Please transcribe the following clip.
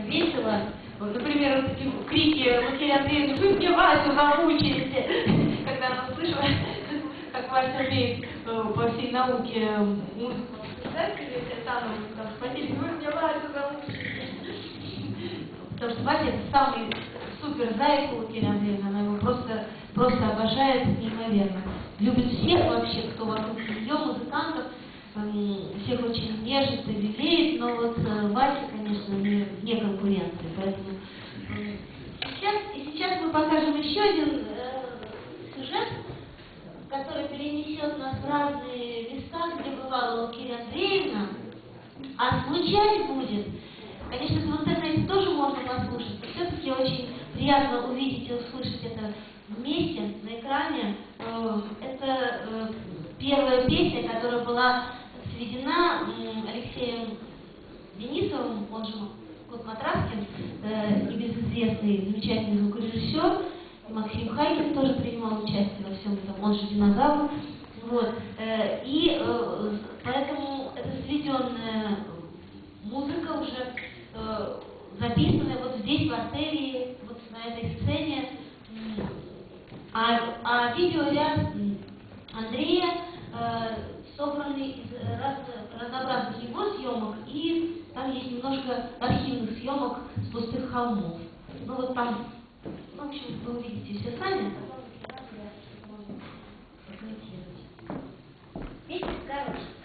весело. Вот, например, вот такие крики Лукерии Андреевны: «Вы мне Васю замучились!» Когда она услышала, как Вася умеет по всей науке музыку писать, или там схватили: «Вы мне Васю замучились!» Потому что Вася — это самый супер зайка Лукерии Андреевны, она его просто обожает неимоверно. Любит всех вообще, кто вокруг нее, музыкантов, всех очень нежит и лелеет, но вот Вася, конечно, не конкуренция. Поэтому сейчас мы покажем еще один сюжет, который перенесет нас в разные места, где бывала Лукерия Андреевна, а звучать будет, конечно, в интернете тоже можно послушать, но все-таки очень приятно увидеть и услышать это вместе на экране. Это первая песня, которая была сведена Алексеем Денисовым, он же Кот Матраскин, небезызвестный замечательный звукорежиссер, и Максим Хайкин тоже принимал участие во всем этом, он же Динозавр. Вот. И поэтому это сведенная музыка, уже записанная вот здесь, в артерии, вот на этой сцене. А видеоряд Андрея собранный из разнообразных его съемок, и там есть немножко архивных съемок с пустых холмов. Ну вот там, в общем, вы увидите все сами. Песня хорошая.